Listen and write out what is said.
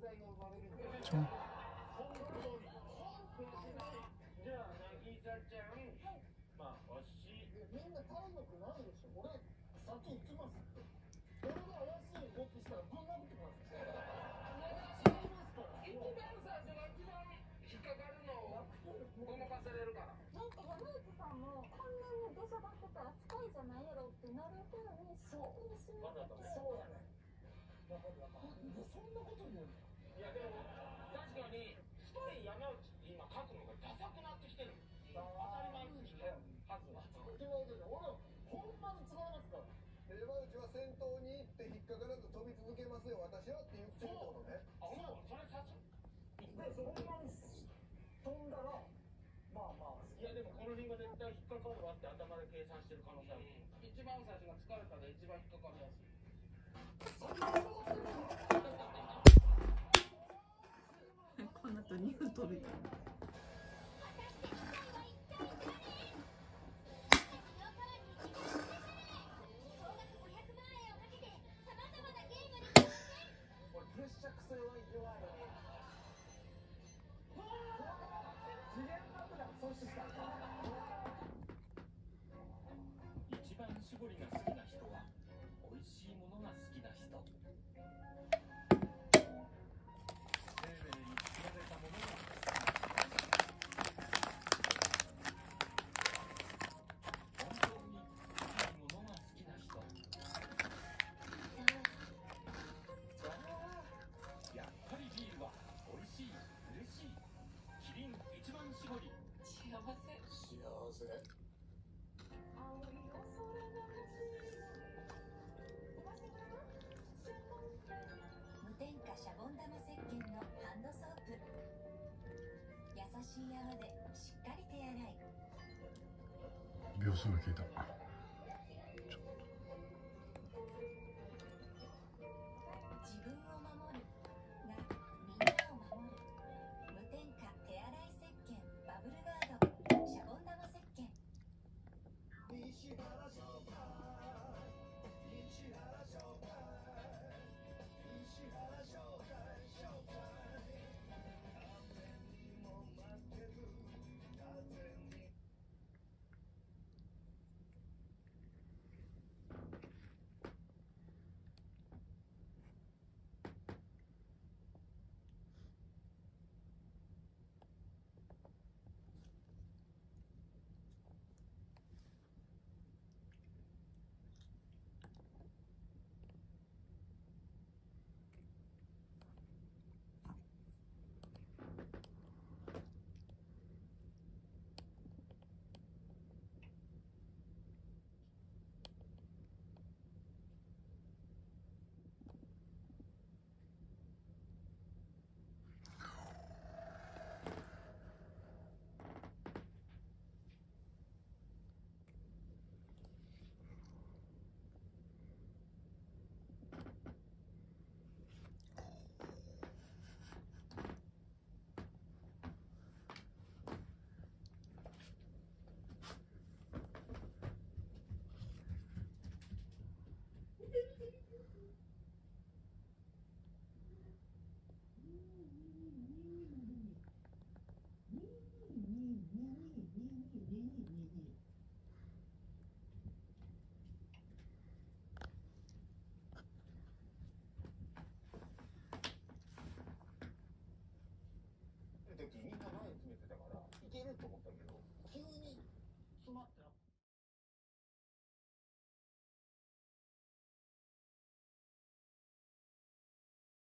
ちょん。 じゃあ渚ちゃん、まあわしみんな体力ないでしょ。俺先行きますって。俺が怪しい動きしたらぶん殴ってください。一番最初が一番引っかかるのをごまかされるから。 なんか山内さんもこんなに出しゃばってたらスパイじゃないやろってなるふうにそうそうやね。なんでそんなこと言うの？いやでも確かにスパイ山内って今書くのがダサくなってきてる。当たり前すぎてはずは。俺ほんまに違いますから。 山内は先頭に行って引っかからず飛び続けますよ私はって言ってるってことね。 あ、もうそれさす。 でほんまに飛んだらまあいやでもこの辺が絶対引っかかるわって頭で計算してる可能性ある。一番最初が疲れたで一番引っかかるやつ。 この後2分取るよ。 プレッシャー癖は弱いよね。次元爆弾阻止した。 一番搾りが好きな人は美味しいものが好きな人。丁寧に作られたものが好きな人。本当に高いものが好きな人。やっぱりビールは美味しい、嬉しい。キリン一番搾り。幸せ。 無添加シャボン玉石鹸のハンドソープ。優しい泡でしっかり手洗い。 秒数が消えた。